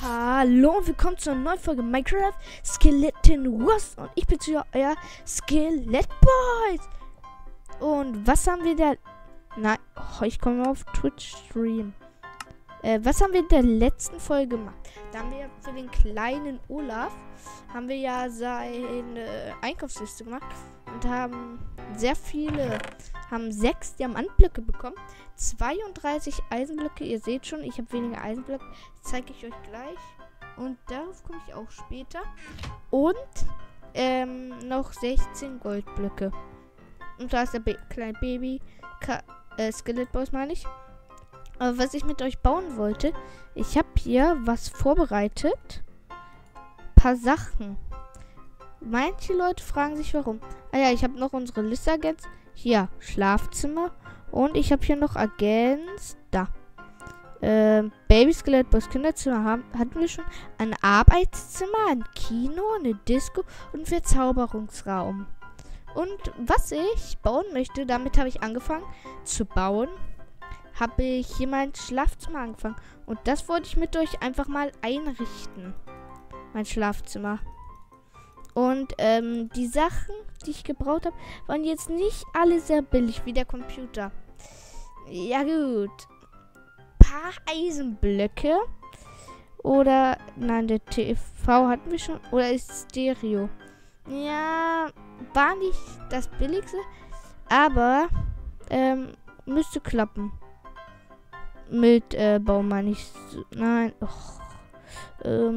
Hallo und willkommen zu einer neuen Folge Minecraft Skeleton Wars und ich bin hier euer Skelett Boys. Und was haben wir da? Nein, ich komme auf Twitch Stream. Was haben wir in der letzten Folge gemacht? Da haben wir für den kleinen Olaf haben wir ja seine Einkaufsliste gemacht und haben sehr viele, haben 6 Diamantblöcke bekommen, 32 Eisenblöcke. Ihr seht schon, ich habe weniger Eisenblöcke. Das zeige ich euch gleich. Und darauf komme ich auch später. Und noch 16 Goldblöcke. Und da ist der kleine Baby Skelettboys, meine ich. Aber was ich mit euch bauen wollte, ich habe hier was vorbereitet. Paar Sachen. Manche Leute fragen sich, warum. Ah ja, ich habe noch unsere Liste-Agents. Hier, Schlafzimmer. Und ich habe hier noch Agents. Da. Baby Skelettboys Kinderzimmer hatten wir schon. Ein Arbeitszimmer, ein Kino, eine Disco und einen Verzauberungsraum. Und was ich bauen möchte, damit habe ich angefangen zu bauen, habe ich hier mein Schlafzimmer angefangen. Und das wollte ich mit euch einfach mal einrichten. Mein Schlafzimmer. Und die Sachen, die ich gebraucht habe, waren jetzt nicht alle sehr billig, wie der Computer. Ja gut. Paar Eisenblöcke. Oder, nein, der TV hatten wir schon. Oder ist Stereo. Ja, war nicht das billigste. Aber, müsste klappen. Mit Baum meine ich. Nein. So.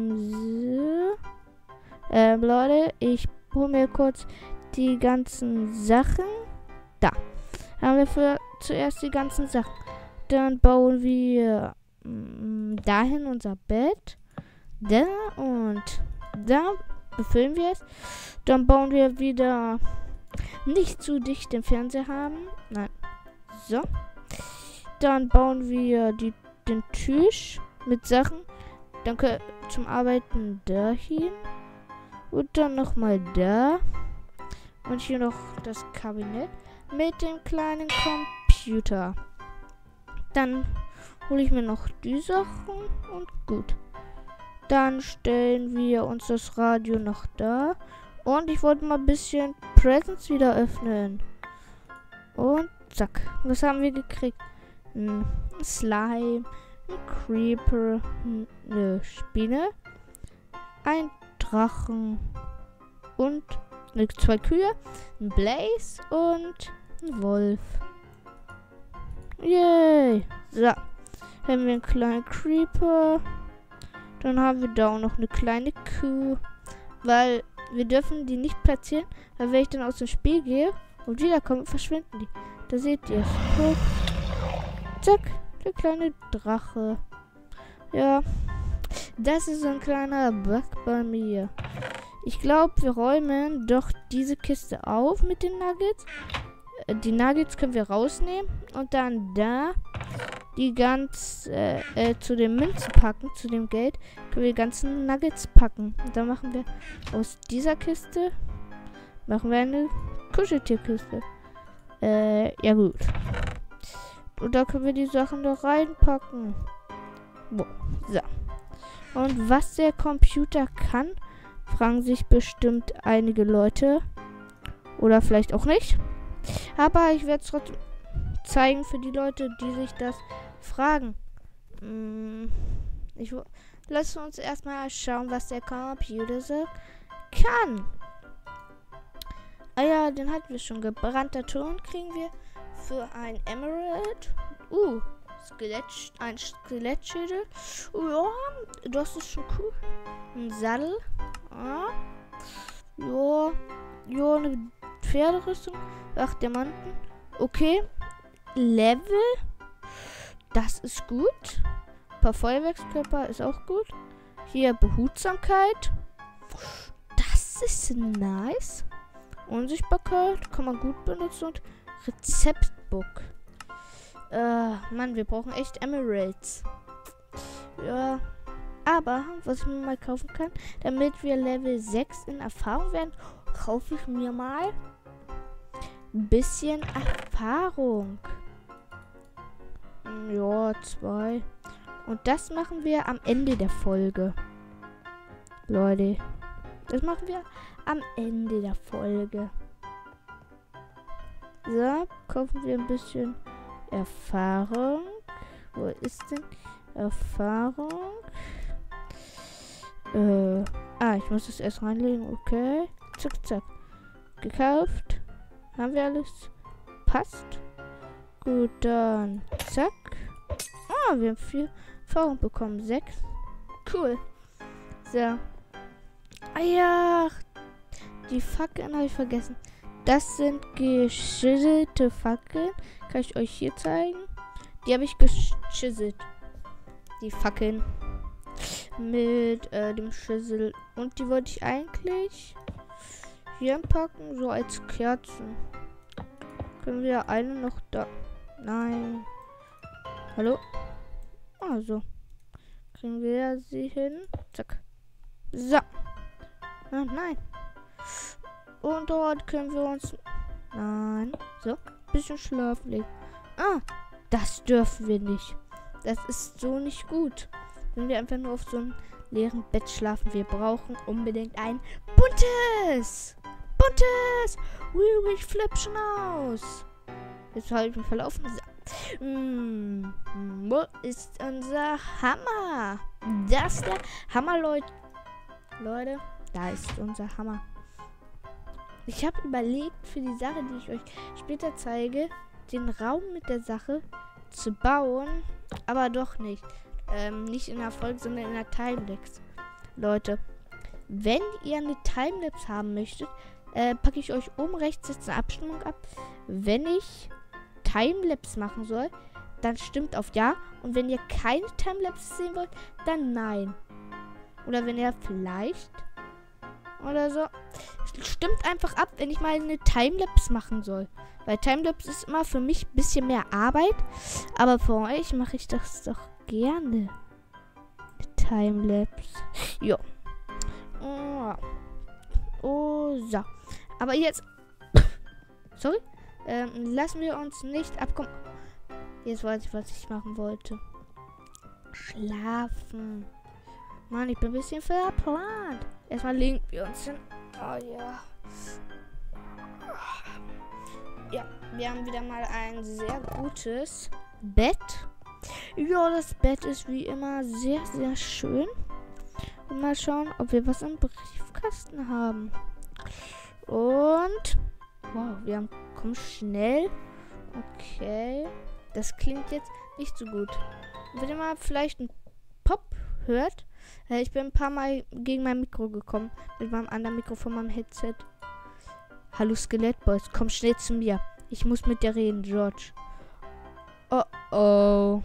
Leute, ich hole mir kurz die ganzen Sachen. Da. Haben wir zuerst die ganzen Sachen. Dann bauen wir dahin unser Bett. Da und da befüllen wir es. Dann bauen wir wieder nicht zu dicht den Fernseher haben. Nein. So. Dann bauen wir den Tisch mit Sachen. Dann zum Arbeiten dahin. Und dann nochmal da. Und hier noch das Kabinett mit dem kleinen Computer. Dann hole ich mir noch die Sachen und gut. Dann stellen wir uns das Radio noch da. Und ich wollte mal ein bisschen Presents wieder öffnen. Und zack. Was haben wir gekriegt? Ein Slime, ein Creeper, eine Spinne, ein Drachen und 2 Kühe, ein Blaze und ein Wolf. Yay! So, haben wir einen kleinen Creeper. Dann haben wir da auch noch eine kleine Kuh. Weil wir dürfen die nicht platzieren, weil wenn ich dann aus dem Spiel gehe und wiederkomme, verschwinden die. Da seht ihr es. Zack, der kleine Drache. Ja, das ist so ein kleiner Bug bei mir. Ich glaube, wir räumen doch diese Kiste auf mit den Nuggets. Die Nuggets können wir rausnehmen und dann da die ganz zu den Münzen packen, zu dem Geld, können wir die ganzen Nuggets packen. Und dann machen wir aus dieser Kiste eine Kuscheltierkiste. Ja gut. Und da können wir die Sachen da reinpacken. So. Und was der Computer kann, fragen sich bestimmt einige Leute. Oder vielleicht auch nicht. Aber ich werde es trotzdem zeigen für die Leute, die sich das fragen. Lass uns erstmal schauen, was der Computer so kann. Ah ja, den hatten wir schon. Gebrannter Ton kriegen wir für ein Emerald. Ein Skelettschädel. Ja, das ist schon cool. Ein Sattel. Ja, eine Pferderüstung. 8 Diamanten. Okay. Level. Das ist gut. Ein paar Feuerwerkskörper ist auch gut. Hier Behutsamkeit. Das ist nice. Unsichtbarkeit kann man gut benutzen. Und Rezeptbook. Mann, wir brauchen echt Emeralds. Ja. Aber, was ich mir mal kaufen kann, damit wir Level 6 in Erfahrung werden, kaufe ich mir mal ein bisschen Erfahrung. Ja, 2. Und das machen wir am Ende der Folge. Leute. Das machen wir am Ende der Folge. So, kaufen wir ein bisschen Erfahrung. Wo ist denn Erfahrung? Ich muss das erst reinlegen. Okay. Zack, zack. Gekauft. Haben wir alles? Passt. Gut, dann zack. Wir haben 4 Erfahrung bekommen. 6. Cool. So. Ja. Die Fackeln habe ich vergessen. Das sind geschisselte Fackeln. Kann ich euch hier zeigen? Die habe ich geschisselt. Die Fackeln. Mit dem Schissel. Und die wollte ich eigentlich hier einpacken. So als Kerzen. Können wir eine noch da... Nein. Hallo? Also. Kriegen wir sie hin. Zack. So. Nein. Und dort können wir uns... Nein. So. Bisschen schlafen legen. Das dürfen wir nicht. Das ist so nicht gut. Wenn wir einfach nur auf so einem leeren Bett schlafen. Wir brauchen unbedingt ein buntes. Buntes. Ich flippe schon aus. Jetzt habe ich mich verlaufen. Wo ist unser Hammer? Das ist der Hammer, Leute. Leute, da ist unser Hammer. Ich habe überlegt, für die Sache, die ich euch später zeige, den Raum mit der Sache zu bauen, aber doch nicht. Nicht in der Folge, sondern in der Timelapse. Leute, wenn ihr eine Timelapse haben möchtet, packe ich euch oben rechts jetzt eine Abstimmung ab. Wenn ich Timelapse machen soll, dann stimmt auf Ja. Und wenn ihr keine Timelapse sehen wollt, dann Nein. Oder wenn ihr vielleicht oder so. Stimmt einfach ab, wenn ich mal eine Timelapse machen soll. Weil Timelapse ist immer für mich ein bisschen mehr Arbeit. Aber für euch mache ich das doch gerne. Timelapse. Jo. So. Aber jetzt... Sorry. Lassen wir uns nicht abkommen. Jetzt weiß ich, was ich machen wollte. Schlafen. Mann, ich bin ein bisschen verplant. Erstmal legen wir uns hin. Oh ja. Ja, wir haben wieder mal ein sehr gutes Bett. Ja, das Bett ist wie immer sehr, sehr schön. Und mal schauen, ob wir was im Briefkasten haben. Und... Wow, wir haben... Komm schnell. Okay. Das klingt jetzt nicht so gut. Wenn ihr mal vielleicht einen Pop hört. Ich bin ein paar Mal gegen mein Mikro gekommen. Mit meinem anderen Mikro von meinem Headset. Hallo Skelettboys, komm schnell zu mir. Ich muss mit dir reden, George. Oh.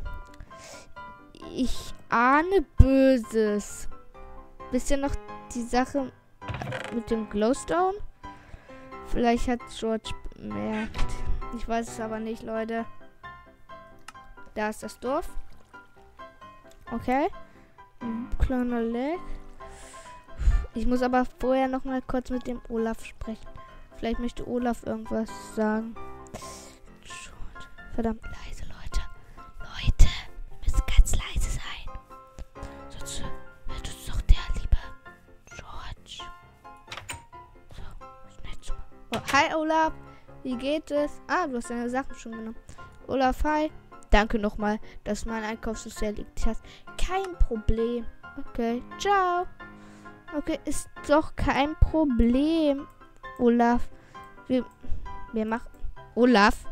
Ich ahne Böses. Wisst ihr noch die Sache mit dem Glowstone? Vielleicht hat George bemerkt. Ich weiß es aber nicht, Leute. Da ist das Dorf. Okay. Kleiner Leg. Ich muss aber vorher noch mal kurz mit dem Olaf sprechen. Vielleicht möchte Olaf irgendwas sagen. Verdammt leise, Leute. Leute, wir müssen ganz leise sein. Sonst hört uns doch der liebe George. So, schnell zu. Oh, hi Olaf. Wie geht es? Du hast deine Sachen schon genommen. Olaf, hi. Danke nochmal, dass du meinen Einkauf so sehr erledigt hast. Kein Problem. Okay, ciao. Okay, ist doch kein Problem. Olaf. Wir machen... Olaf,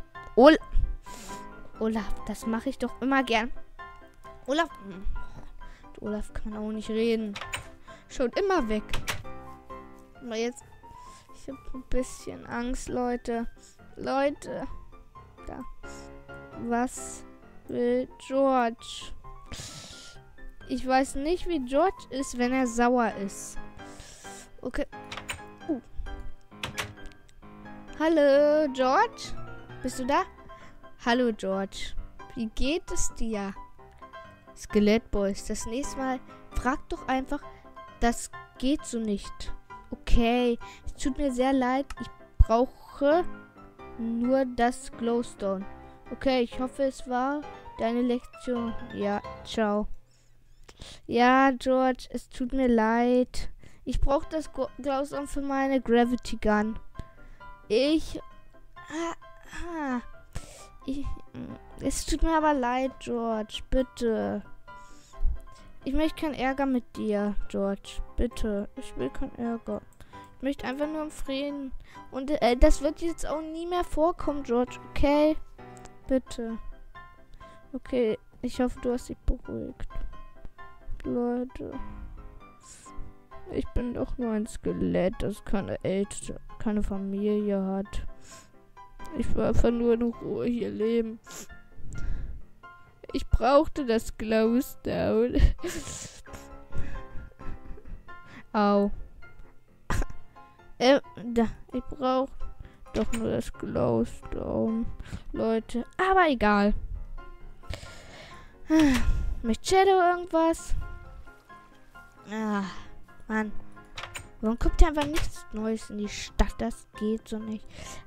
das mache ich doch immer gern. Olaf. Mit Olaf kann man auch nicht reden. Schaut immer weg. Aber jetzt... Ich habe ein bisschen Angst, Leute. Leute. Da. Was will George? Ich weiß nicht, wie George ist, wenn er sauer ist. Okay. Hallo, George? Bist du da? Hallo, George. Wie geht es dir? Skelettboys, das nächste Mal frag doch einfach, das geht so nicht. Okay, es tut mir sehr leid. Ich brauche nur das Glowstone. Okay, ich hoffe, es war deine Lektion. Ja, ciao. Ja, George, es tut mir leid. Ich brauche das Glows-On für meine Gravity Gun. Es tut mir aber leid, George. Bitte. Ich möchte keinen Ärger mit dir, George. Bitte. Ich will keinen Ärger. Ich möchte einfach nur im Frieden. Und das wird jetzt auch nie mehr vorkommen, George. Okay? Bitte. Okay. Ich hoffe, du hast dich beruhigt. Leute. Ich bin doch nur ein Skelett, das keine Familie hat. Ich will einfach nur in Ruhe hier leben. Ich brauchte das Glowstone. Au. Ich brauche doch nur das Glowstone, Leute. Aber egal. Möchte Shadow irgendwas? Ah, Mann. Warum kommt hier einfach nichts Neues in die Stadt? Das geht so nicht.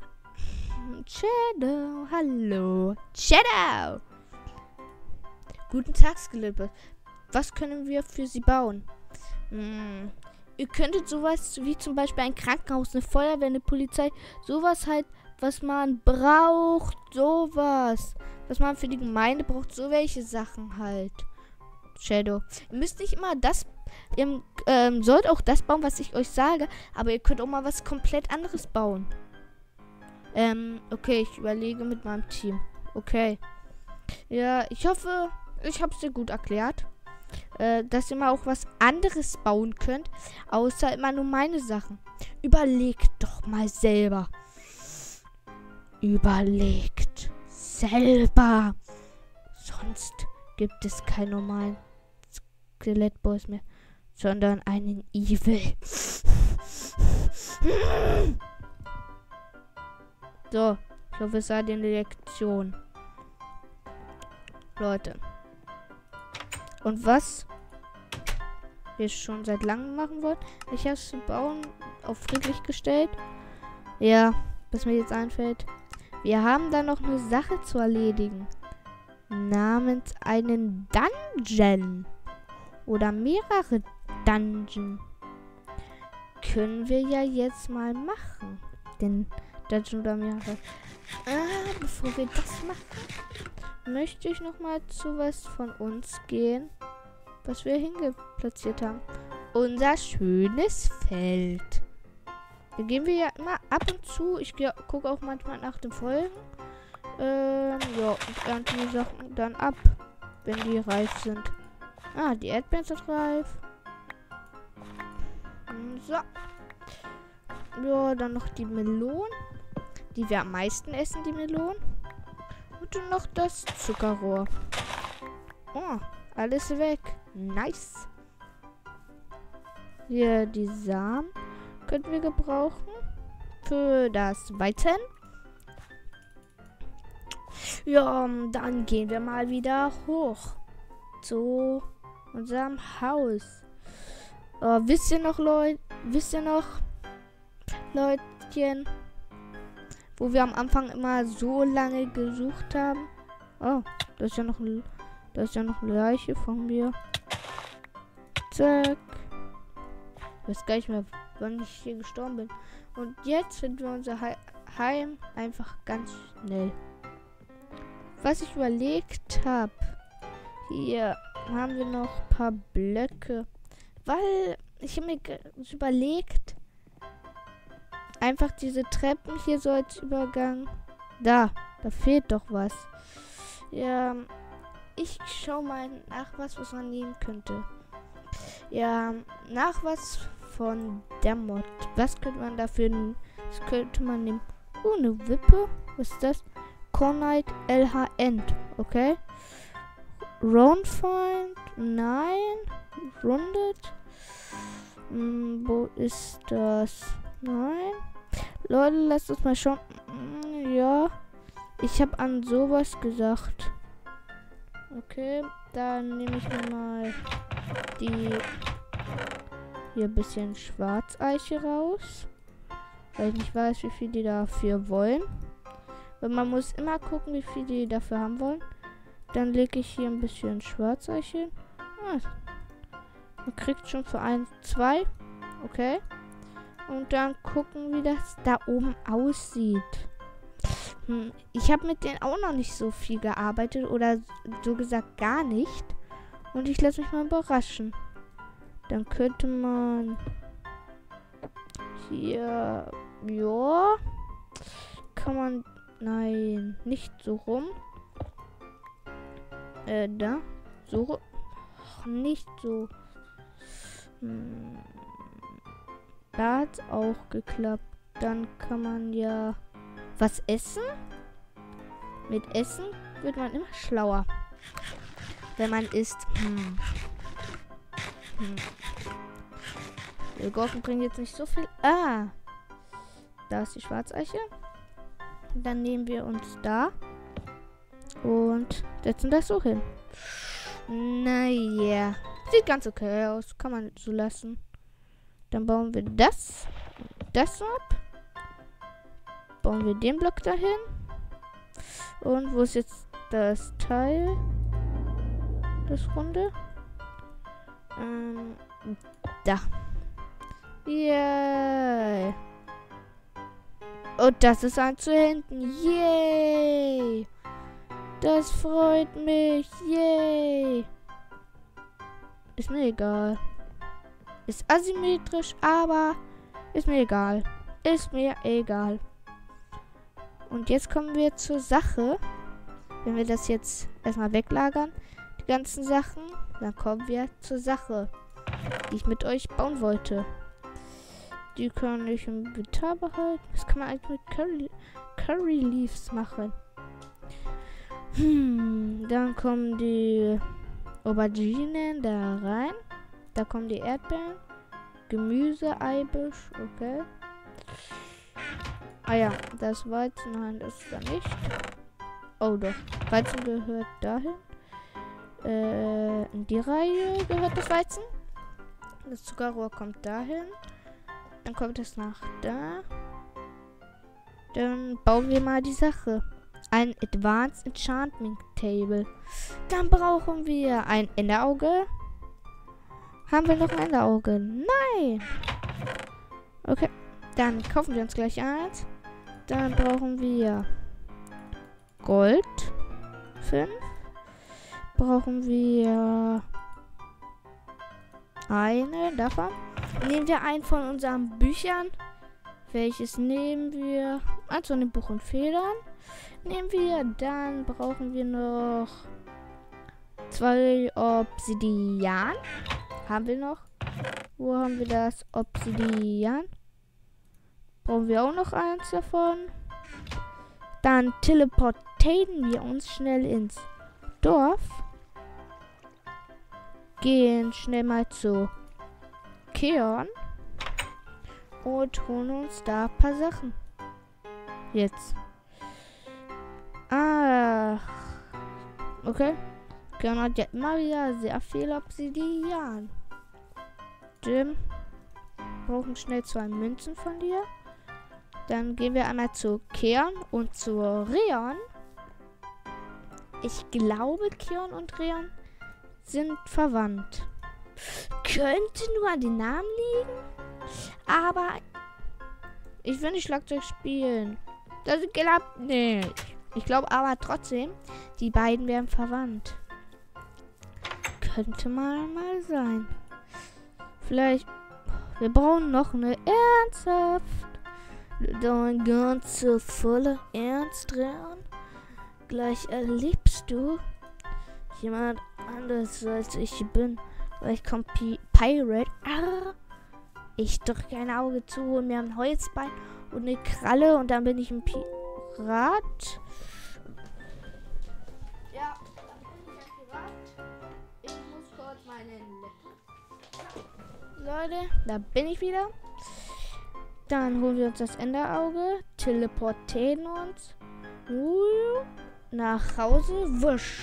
Shadow, hallo. Shadow! Guten Tag, Skelettboys. Was können wir für Sie bauen? Ihr könntet sowas wie zum Beispiel ein Krankenhaus, eine Feuerwehr, eine Polizei, sowas halt, was man braucht, sowas. Was man für die Gemeinde braucht, so welche Sachen halt. Shadow. Ihr müsst nicht immer das, ihr sollt auch das bauen, was ich euch sage, aber ihr könnt auch mal was komplett anderes bauen. Okay, ich überlege mit meinem Team. Okay. Ja, ich hoffe, ich habe es dir gut erklärt. Dass ihr mal auch was anderes bauen könnt, außer immer nur meine Sachen. Überlegt doch mal selber. Überlegt selber. Sonst gibt es keinen normalen Skelettboys mehr, sondern einen Evil. So, ich hoffe, es war die Lektion. Leute. Und was wir schon seit langem machen wollen, ich habe es zum Bauen auf friedlich gestellt. Ja, was mir jetzt einfällt. Wir haben da noch eine Sache zu erledigen. Namens einen Dungeon. Oder mehrere Dungeon. Können wir ja jetzt mal machen. Den Dungeon oder mehrere. Bevor wir das machen, möchte ich noch mal zu was von uns gehen, was wir hingeplatziert haben. Unser schönes Feld. Da gehen wir ja immer ab und zu. Ich gucke auch manchmal nach den Folgen. Ja, und ernte die Sachen dann ab, wenn die reif sind. Ah, die Erdbeeren sind reif. So. Ja, dann noch die Melonen. Die wir am meisten essen, die Melonen. Und dann noch das Zuckerrohr. Oh, alles weg. Nice. Hier, die Samen könnten wir gebrauchen. Für das Weizen. Ja, dann gehen wir mal wieder hoch. Zu unserem Haus. Wisst ihr noch, Leutchen, wo wir am Anfang immer so lange gesucht haben? Oh, das ist ja noch eine Leiche von mir. Zack. Ich weiß gar nicht mehr, wann ich hier gestorben bin. Und jetzt finden wir unser Heim einfach ganz schnell. Was ich überlegt habe, hier haben wir noch ein paar Blöcke. Weil ich habe mir überlegt, einfach diese Treppen hier so als Übergang. Da fehlt doch was. Ja, ich schau mal nach was man nehmen könnte. Ja, nach was von der Mod. Was könnte man dafür nehmen? Das könnte man nehmen. Oh, eine Wippe. Was ist das? Cornite LH End. Okay. Roundfind. Nein. Rundet. Wo ist das? Nein. Leute, lasst uns mal schauen. Ja. Ich habe an sowas gesagt. Okay. Dann nehme ich mir mal die hier ein bisschen Schwarzeiche raus. Weil ich nicht weiß, wie viel die dafür wollen. Weil man muss immer gucken, wie viel die dafür haben wollen. Dann lege ich hier ein bisschen Schwarzeichen. Ah, man kriegt schon für 1, 2. Okay. Und dann gucken, wie das da oben aussieht. Ich habe mit denen auch noch nicht so viel gearbeitet. Oder so gesagt gar nicht. Und ich lasse mich mal überraschen. Dann könnte man hier... Ja. Kann man... Nein, nicht so rum. Da. So. Ach, nicht so. Da hat's auch geklappt. Dann kann man ja was essen. Mit Essen wird man immer schlauer. Wenn man isst. Die Gurken bringen jetzt nicht so viel. Ah. Da ist die Schwarzeiche. Dann nehmen wir uns da. Und setzen das so hin. Naja. Sieht ganz okay aus. Kann man so lassen. Dann bauen wir das. Das ab. Bauen wir den Block dahin. Und wo ist jetzt das Teil? Das Runde? Da. Yay. Und das ist ein zu hinten. Yay. Das freut mich. Yay. Ist mir egal. Ist asymmetrisch, aber ist mir egal. Ist mir egal. Und jetzt kommen wir zur Sache. Wenn wir das jetzt erstmal weglagern, die ganzen Sachen, dann kommen wir zur Sache, die ich mit euch bauen wollte. Die kann ich im Inventar behalten. Was kann man eigentlich mit Curry Leaves machen? Dann kommen die Auberginen da rein. Da kommen die Erdbeeren. Gemüse, Eibisch, okay. Ah ja, das Weizen, nein, das ist da nicht. Oh doch, Weizen gehört dahin. In die Reihe gehört das Weizen. Das Zuckerrohr kommt dahin. Dann kommt es nach da. Dann bauen wir mal die Sache. Ein Advanced Enchanting Table. Dann brauchen wir ein Enderauge. Haben wir noch ein Enderauge? Nein! Okay, dann kaufen wir uns gleich eins. Dann brauchen wir Gold. 5. Brauchen wir eine davon. Nehmen wir einen von unseren Büchern. Welches nehmen wir? Also ein Buch und Federn. Nehmen wir. Dann brauchen wir noch 2 Obsidian. Haben wir noch? Wo haben wir das Obsidian? Brauchen wir auch noch eins davon. Dann teleportieren wir uns schnell ins Dorf. Gehen schnell mal zu Keon. Und holen uns da ein paar Sachen. Jetzt. Ach. Okay. Keon hat ja immer wieder sehr viel Obsidian. Jim. Brauchen schnell 2 Münzen von dir. Dann gehen wir einmal zu Keon und zu Reon. Ich glaube, Keon und Reon sind verwandt. Könnte nur an den Namen liegen. Aber ich will nicht Schlagzeug spielen. Das klappt nicht. Ich glaube aber trotzdem, die beiden wären verwandt. Könnte mal sein. Vielleicht. Wir brauchen noch eine ernsthaft. Dein ganze voller Ernst dran. Gleich erlebst du jemand anders als ich bin. Gleich kommt Pirate. Ich drücke ein Auge zu, hol mir ein Holzbein und eine Kralle und dann bin ich ein Pirat. Ja, dann bin ich ein Pirat. Ich muss kurz meinen Leute, da bin ich wieder. Dann holen wir uns das Enderauge, teleportieren uns nach Hause. Wusch.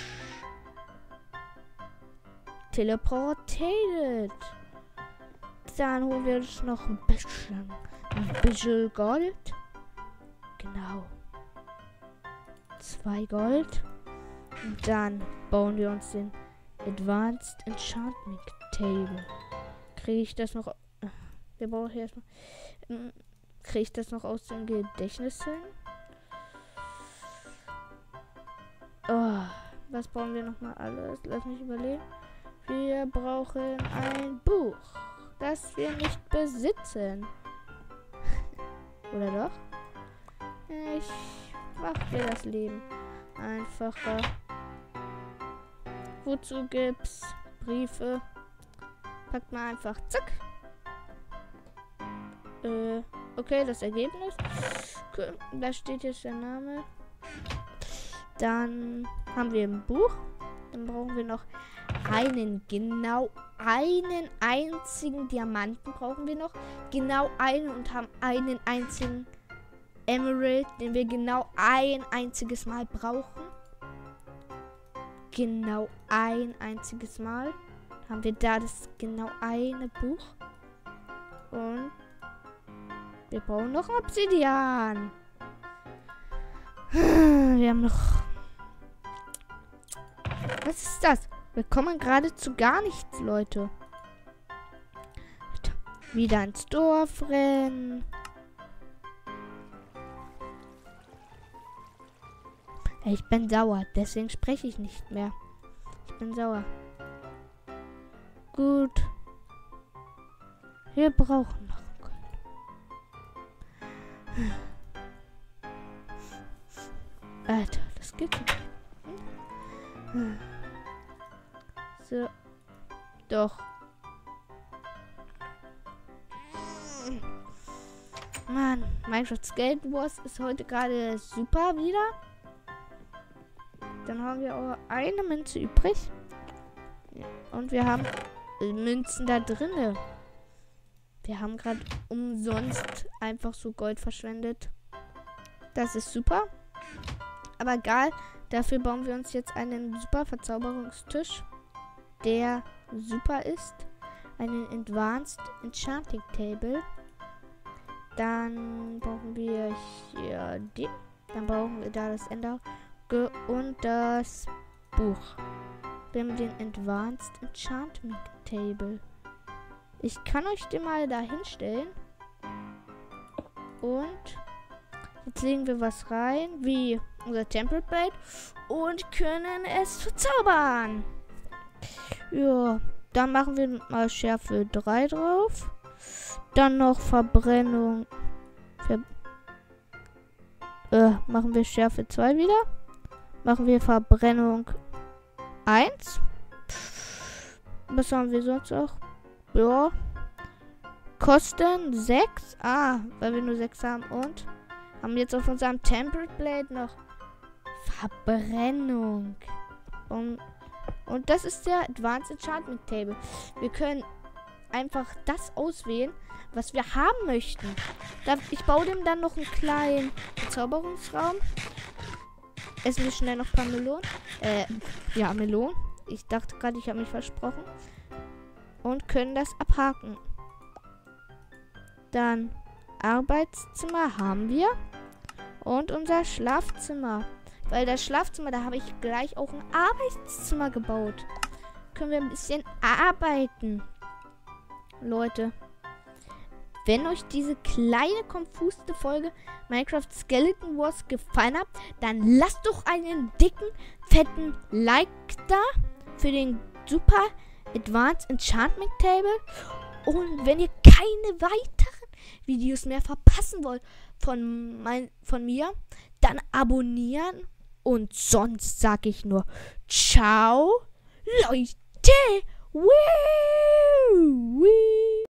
Teleportiert. Dann holen wir uns noch ein bisschen Gold. Genau. 2 Gold. Dann bauen wir uns den Advanced Enchanting Table. Kriege ich das noch? Wir brauchen hier erstmal. Kriege ich das noch aus dem Gedächtnis hin? Oh, was brauchen wir nochmal alles? Lass mich überlegen. Wir brauchen ein Buch, das wir nicht besitzen. Oder doch? Ich mache mir das Leben einfacher. Wozu gibt's Briefe? Packt mal einfach. Zack. Okay, das Ergebnis. Cool. Da steht jetzt der Name. Dann haben wir ein Buch. Dann brauchen wir noch genau einen einzigen Diamanten brauchen wir noch. Genau einen und haben einen einzigen Emerald, den wir genau ein einziges Mal brauchen. Genau ein einziges Mal haben wir da das genau eine Buch. Und wir brauchen noch Obsidian. Wir haben noch... Was ist das? Wir kommen gerade zu gar nichts, Leute. Wieder ins Dorf rennen. Ich bin sauer, deswegen spreche ich nicht mehr. Ich bin sauer. Gut. Wir brauchen noch Gold. Alter, das geht nicht. So. Doch. Mann, Minecraft Skeleton Wars ist heute gerade super wieder. Dann haben wir auch eine Münze übrig. Und wir haben Münzen da drinne. Wir haben gerade umsonst einfach so Gold verschwendet. Das ist super. Aber egal. Dafür bauen wir uns jetzt einen super Verzauberungstisch, der super ist. Einen Advanced Enchanting Table. Dann brauchen wir hier den. Dann brauchen wir da das Ender und das Buch. Wir haben den Advanced Enchanting Table. Ich kann euch den mal da hinstellen. Und jetzt legen wir was rein, wie unser Temple Blade, und können es verzaubern. Ja, dann machen wir mal Schärfe 3 drauf. Dann noch Verbrennung. Machen wir Schärfe 2 wieder. Machen wir Verbrennung 1. Was haben wir sonst auch? Ja. Kosten 6. Weil wir nur 6 haben. Und haben jetzt auf unserem Temple Blade noch Verbrennung. Und das ist der Advanced Enchanting Table. Wir können einfach das auswählen, was wir haben möchten. Ich baue dem dann noch einen kleinen Verzauberungsraum. Essen wir schnell noch ein paar Melonen. Ja, Melonen. Ich dachte gerade, ich habe mich versprochen. Und können das abhaken. Dann Arbeitszimmer haben wir. Und unser Schlafzimmer. Weil das Schlafzimmer, da habe ich gleich auch ein Arbeitszimmer gebaut. Können wir ein bisschen arbeiten. Leute. Wenn euch diese kleine, konfuse Folge Minecraft Skeleton Wars gefallen hat, dann lasst doch einen dicken, fetten Like da für den super Advanced Enchanting Table. Und wenn ihr keine weiteren Videos mehr verpassen wollt von mir, dann abonnieren. Und sonst sage ich nur ciao, Leute. Woo!